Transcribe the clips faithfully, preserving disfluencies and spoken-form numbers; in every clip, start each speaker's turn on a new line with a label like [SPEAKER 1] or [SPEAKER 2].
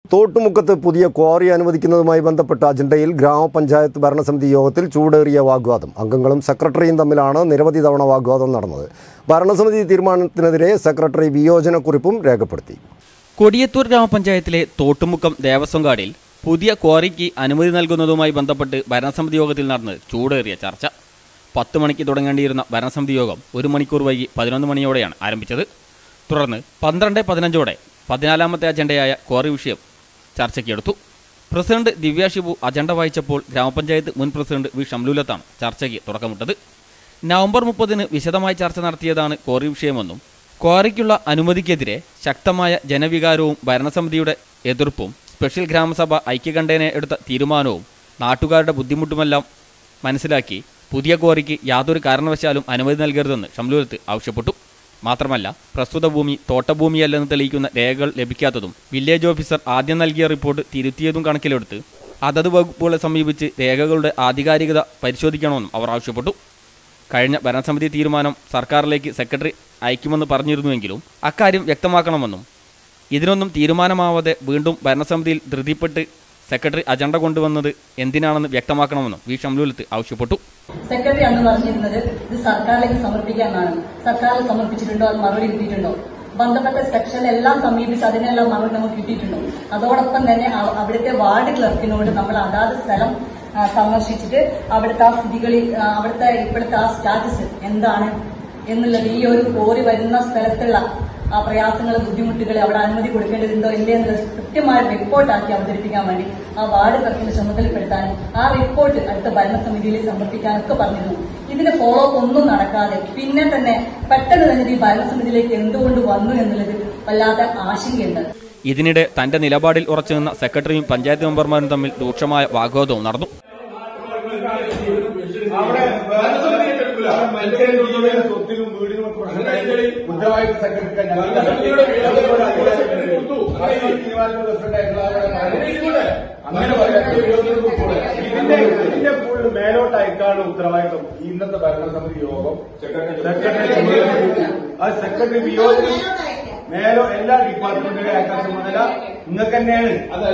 [SPEAKER 1] തോട്ടുമുക്കത്ത് പുതിയ ക്വാറി അനുവദിക്കുന്നതുമായി ബന്ധപ്പെട്ട അജണ്ടയിൽ ഗ്രാമപഞ്ചായത്ത് ഭരണസമിതി യോഗത്തിൽ ചൂടേറിയ വാഗ്വാദം. അംഗങ്ങളും സെക്രട്ടറിയും തമ്മിലാണ് നിരവധി തവണ വാഗ്വാദം നടന്നത്. ഭരണസമിതി തീരുമാനത്തിനെതിരെ സെക്രട്ടറി വിയോജനക്കുറിപ്പും രേഖപ്പെടുത്തി.
[SPEAKER 2] കൊടിയത്തൂർ ഗ്രാമപഞ്ചായത്തിലെ തോട്ടുമുക്കം ദേവസ്വം കാർഡിൽ പുതിയ ക്വാറിക്ക് അനുമതി നൽകുന്നതുമായി ബന്ധപ്പെട്ട് ഭരണസമിതി യോഗത്തിൽ നടന്ന് ചൂടേറിയ ചർച്ച. പത്ത് മണിക്ക് തുടങ്ങേണ്ടിയിരുന്ന ഭരണസമിതി യോഗം ഒരു മണിക്കൂർ വൈകി പതിനൊന്ന് മണിയോടെയാണ് ആരംഭിച്ചത്. തുടർന്ന് പന്ത്രണ്ട് പതിനഞ്ചോടെ പതിനാലാമത്തെ അജണ്ടയായ ക്വാറി വിഷയം ചർച്ചയ്ക്കെടുത്തു. പ്രസിഡന്റ് ദിവ്യ ഷിബു അജണ്ട വായിച്ചപ്പോൾ ഗ്രാമപഞ്ചായത്ത് മുൻ പ്രസിഡന്റ് വി ഷംലൂലത്താണ് ചർച്ചയ്ക്ക് തുടക്കമിട്ടത്. നവംബർ മുപ്പതിന് വിശദമായി ചർച്ച നടത്തിയതാണ് ക്വാറി വിഷയമെന്നും ക്വാറിക്കുള്ള അനുമതിക്കെതിരെ ശക്തമായ ജനവികാരവും ഭരണസമിതിയുടെ എതിർപ്പും സ്പെഷ്യൽ ഗ്രാമസഭ ഐക്യകണ്ഠേന എടുത്ത തീരുമാനവും നാട്ടുകാരുടെ ബുദ്ധിമുട്ടുമെല്ലാം മനസ്സിലാക്കി പുതിയ ക്വാറിക്ക് യാതൊരു കാരണവശാലും അനുമതി നൽകരുതെന്ന് ഷംലൂലത്ത് ആവശ്യപ്പെട്ടു. മാത്രമല്ല, പ്രസ്തുത ഭൂമി തോട്ടഭൂമിയല്ലെന്ന് തെളിയിക്കുന്ന രേഖകൾ ലഭിക്കാത്തതും വില്ലേജ് ഓഫീസർ ആദ്യം നൽകിയ റിപ്പോർട്ട് തിരുത്തിയതും കണക്കിലെടുത്ത് അതത് വകുപ്പുകളെ സമീപിച്ച് രേഖകളുടെ ആധികാരികത പരിശോധിക്കണമെന്നും അവർ ആവശ്യപ്പെട്ടു. കഴിഞ്ഞ ഭരണസമിതി തീരുമാനം സർക്കാരിലേക്ക് സെക്രട്ടറി അയക്കുമെന്ന് പറഞ്ഞിരുന്നുവെങ്കിലും അക്കാര്യം വ്യക്തമാക്കണമെന്നും ഇതിനൊന്നും തീരുമാനമാവാതെ വീണ്ടും ഭരണസമിതിയിൽ ധൃതിപ്പെട്ട് സെക്രട്ടറി അജണ്ട കൊണ്ടുവന്നത് എന്തിനാണെന്ന് വ്യക്തമാക്കണമെന്നും വി ഷംലൂലത്ത് ആവശ്യപ്പെട്ടു.
[SPEAKER 3] സെക്രട്ടറി അന്ന് പറഞ്ഞിരുന്നത് ഇത് സർക്കാരിലേക്ക് സമർപ്പിക്കാനാണ്. സർക്കാരിൽ സമർപ്പിച്ചിട്ടുണ്ടോ, അത് മറുപടി കിട്ടിയിട്ടുണ്ടോ? ബന്ധപ്പെട്ട സെക്ഷനിലെല്ലാം സമീപിച്ച് അതിനെല്ലാം മറുപടി നമുക്ക് കിട്ടിയിട്ടുണ്ടോ? അതോടൊപ്പം തന്നെ അവിടുത്തെ വാർഡ് ക്ലർക്കിനോട് നമ്മൾ അതാത് സ്ഥലം സന്ദർശിച്ചിട്ട് അവിടുത്തെ ആ സ്ഥിതികളിൽ അവിടുത്തെ ഇപ്പോഴത്തെ ആ സ്റ്റാറ്റസ് എന്താണ് എന്നുള്ളത്, ഈ ഒരു കോറി വരുന്ന സ്ഥലത്തുള്ള ആ പ്രയാസങ്ങൾ, ബുദ്ധിമുട്ടുകൾ, അവിടെ അനുമതി കൊടുക്കേണ്ടതുണ്ടോ ഇല്ലേ എന്നുള്ളത് കൃത്യമായ റിപ്പോർട്ടാക്കി അവതരിപ്പിക്കാൻ വേണ്ടി ആ വാർഡ് ക്ലർക്കിനെ ചുമതലപ്പെടുത്താനും ആ റിപ്പോർട്ട് അടുത്ത ഭരണസമിതിയിൽ സമർപ്പിക്കാനൊക്കെ പറഞ്ഞിരുന്നു. ഇതിന്റെ ഫോളോ അപ്പ് ഒന്നും നടക്കാതെ പിന്നെ തന്നെ പെട്ടെന്ന് തന്നെ ഈ ഭരണസമിതിയിലേക്ക് എന്തുകൊണ്ട് വന്നു എന്നുള്ളത് വല്ലാത്ത ആശങ്കയുണ്ട്.
[SPEAKER 2] ഇതിനിടെ തന്റെ നിലപാടിൽ ഉറച്ചുനിന്ന സെക്രട്ടറിയും പഞ്ചായത്ത് മെമ്പർമാരും തമ്മിൽ രൂക്ഷമായ വാഗ്വാദവും നടന്നു.
[SPEAKER 4] സ്വത്തിനും വീടിനും ഉത്തരവാദിത്ത സെക്രട്ടറി അങ്ങനെ ഇതിന്റെ ഫുൾ മേലോട്ടയക്കാണ് ഉത്തരവാദിത്വം. ഇന്നത്തെ ഭരണസമിതി യോഗം സെക്രട്ടറി ആ സെക്രട്ടറി വിയോജനം മേലോ എല്ലാ ഡിപ്പാർട്ട്മെന്റിന്റെ അയക്കാൻ ചുമതല നിങ്ങൾക്ക് തന്നെയാണ്.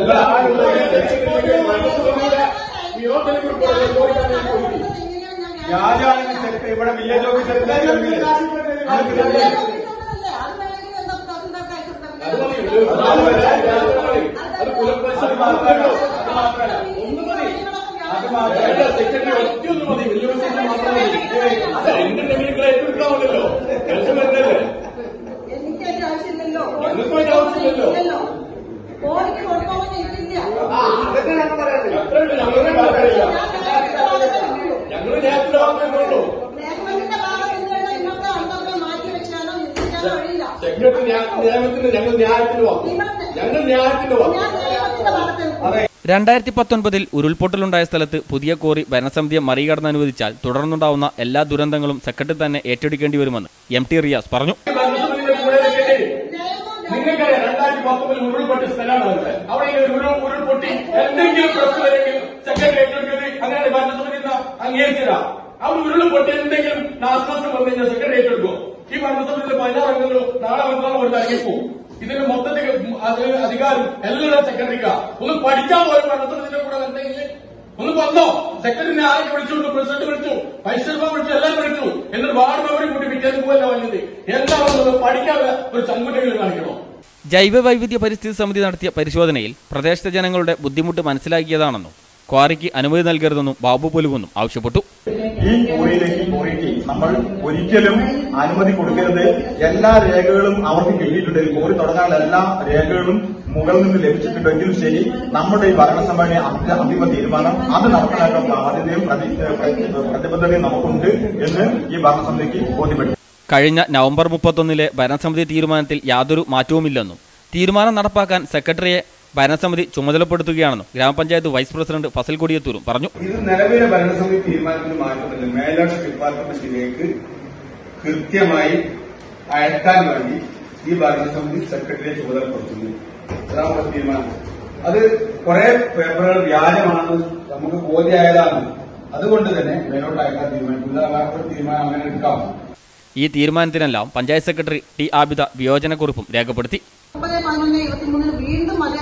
[SPEAKER 4] രാജാവിന്റെ സെക്രട്ടറി ഇവിടെ വില്ലേജ് ഓഫീസർ
[SPEAKER 2] രണ്ടായിരത്തി പത്തൊൻപതിൽ ഉരുൾപൊട്ടലുണ്ടായ സ്ഥലത്ത് പുതിയ കോറി ഭരണസമിതിയെ മറികടന്ന് അനുവദിച്ചാൽ തുടർന്നുണ്ടാവുന്ന എല്ലാ ദുരന്തങ്ങളും സെക്രട്ടറി തന്നെ ഏറ്റെടുക്കേണ്ടി വരുമെന്ന് എം ടി റിയാസ് പറഞ്ഞു.
[SPEAKER 4] നിങ്ങൾക്കറിയാം, രണ്ടായിരത്തി പത്തൊമ്പതിൽ ഉരുൾപൊട്ടിയ സ്ഥലമാണ്. അവിടെ ഉരുൾപൊട്ടി എന്തെങ്കിലും പ്രശ്നമെങ്കിൽ സെക്രട്ടറി ഏറ്റെടുക്കുന്നത് അങ്ങനെയാണ് ഭരണസമിതി അംഗീകരിച്ചതാ. അവിടെ ഉരുൾപൊട്ടി എന്തെങ്കിലും നാശനഷ്ടം വന്നു കഴിഞ്ഞാൽ സെക്രട്ടറി ഏറ്റെടുക്കും. ഈ ഭരണസമിതിയിലെ പതിനാറ് അംഗങ്ങളും നാളെ മറ്റന്നാൾ കൊണ്ട് ഇറങ്ങിപ്പോവും. ഇതിന്റെ മൊത്തത്തിൽ അധികാരം എല്ലാവരും സെക്രട്ടറിക്കാ. ഒന്ന് പഠിക്കാൻ പോലും ഭരണസമിതിന്റെ കൂടെ വന്നെങ്കിൽ ഒന്ന് വന്നോ. സെക്രട്ടറിനെ ആരൊക്കെ വിളിച്ചു, പ്രസിഡന്റ് വിളിച്ചു, വൈസ് ചെയർമാൻ വിളിച്ചു, എല്ലാം വിളിച്ചു. എന്നിട്ട് വാർഡ് മെമ്പറി കൂട്ടി പിറ്റേന്ന് പോയല്ല വന്നത്. എന്താണെന്ന് പഠിക്കാതെ ഒരു ചങ്കുറ്റെങ്കിലും കാണിക്കണോ?
[SPEAKER 2] ജൈവ വൈവിധ്യ പരിസ്ഥിതി സമിതി നടത്തിയ പരിശോധനയിൽ പ്രദേശത്തെ ജനങ്ങളുടെ ബുദ്ധിമുട്ട് മനസ്സിലാക്കിയതാണെന്നും ക്വാറിക്ക് അനുമതി നൽകരുതെന്നും ബാബു പുലുകുന്നും ആവശ്യപ്പെട്ടു.
[SPEAKER 5] ഈ കോറിയിലേക്ക് കോറിക്ക് നമ്മൾ ഒരിക്കലും അനുമതി കൊടുക്കരുത്. എല്ലാ രേഖകളും അവർക്ക് കിട്ടിയിട്ടുണ്ടെങ്കിൽ, കോറി തുടങ്ങാനുള്ള എല്ലാ രേഖകളും മുകളിൽ നിന്ന് ലഭിച്ചിട്ടുണ്ടെങ്കിലും ശരി, നമ്മുടെ ഈ ഭരണസഭയുടെ അന്തിമ തീരുമാനം അത് നടപ്പിലാക്കാൻ ബാധ്യതയും പ്രതിബദ്ധതയും നമുക്കുണ്ട് എന്ന് ഈ ഭരണസമിതിക്ക് ബോധ്യപ്പെട്ടു.
[SPEAKER 2] കഴിഞ്ഞ നവംബർ മുപ്പത്തൊന്നിലെ ഭരണസമിതി തീരുമാനത്തിൽ യാതൊരു മാറ്റവുമില്ലെന്നും തീരുമാനം നടപ്പാക്കാൻ സെക്രട്ടറിയെ ഭരണസമിതി ചുമതലപ്പെടുത്തുകയാണെന്നും ഗ്രാമപഞ്ചായത്ത് വൈസ് പ്രസിഡന്റ് ഫസൽ കൊടിയത്തൂരും പറഞ്ഞു.
[SPEAKER 5] ഇത് നിലവിലെ ഭരണസമിതി തീരുമാനത്തിന് മാറ്റമില്ല. മേലോട്ട് ഡിപ്പാർട്ട്മെന്റിലേക്ക് കൃത്യമായി അയക്കാൻ വേണ്ടി ഈ ഭരണസമിതി സെക്രട്ടറിയെ ചുമതലപ്പെടുത്തുന്നു. അതാണ് തീരുമാനം. അത് കുറെ പേപ്പറുകൾ വ്യാജമാണെന്ന് നമുക്ക് ബോധ്യമായതാണ്. അതുകൊണ്ട് തന്നെ മേലോട്ട് അയക്കാൻ തീരുമാനിക്കുന്നത് തീരുമാനം അങ്ങനെ എടുക്കാം.
[SPEAKER 2] ഈ തീരുമാനത്തിനെല്ലാം പഞ്ചായത്ത് സെക്രട്ടറി ടി ആബിദ വിയോജനക്കുറിപ്പും രേഖപ്പെടുത്തി.
[SPEAKER 3] ഒമ്പത് പതിനൊന്ന് ഇരുപത്തിമൂന്നിന് വീണ്ടും അതേ അജണ്ട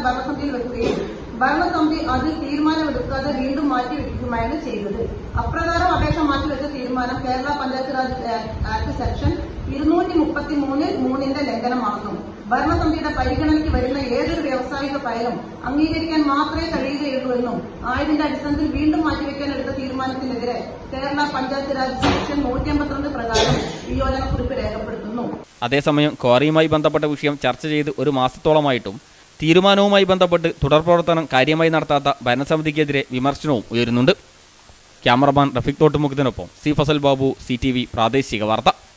[SPEAKER 6] ഭരണസമിതിയിൽ വെക്കുകയും ഭരണസമിതി അതിൽ തീരുമാനമെടുക്കാതെ വീണ്ടും മാറ്റിവെക്കുകയുമാണ് ചെയ്തത്. അപ്രകാരം അപേക്ഷ മാറ്റിവെച്ച തീരുമാനം കേരള പഞ്ചായത്ത് രാജ് ആക്ട് സെക്ഷൻ ഇരുന്നൂറ്റി മുപ്പത്തി മൂന്നിൽ മൂന്നിന്റെ ലംഘനമാകുന്നു. ഭരണസമിതിയുടെ പരിഗണനയ്ക്ക് വരുന്ന ഏതൊരു വ്യാവസായിക ഫയലും അംഗീകരിക്കാൻ മാത്രമേ കഴിയുകയുള്ളൂ എന്നും ആയതിന്റെ അടിസ്ഥാനത്തിൽ വീണ്ടും മാറ്റിവെക്കാൻ എടുത്ത തീരുമാനത്തിനെതിരെ കേരള പഞ്ചായത്ത് രാജ് സെക്ഷൻ നൂറ്റി അമ്പത്തിരണ്ട് പ്രകാരം വിയോജനക്കുറിപ്പ് രേഖപ്പെടുത്തുന്നു.
[SPEAKER 2] അതേസമയം ക്വാറിയുമായി ബന്ധപ്പെട്ട വിഷയം ചർച്ച ചെയ്ത് ഒരു മാസത്തോളമായിട്ടും തീരുമാനവുമായി ബന്ധപ്പെട്ട് തുടർ പ്രവർത്തനം കാര്യമായി നടത്താത്ത ഭരണസമിതിക്കെതിരെ വിമർശനവും ഉയരുന്നുണ്ട്. ക്യാമറമാൻ റഫീഖ് തോട്ടുമുഖത്തിനൊപ്പം C Fazal Babu, C T V പ്രാദേശിക വാർത്ത.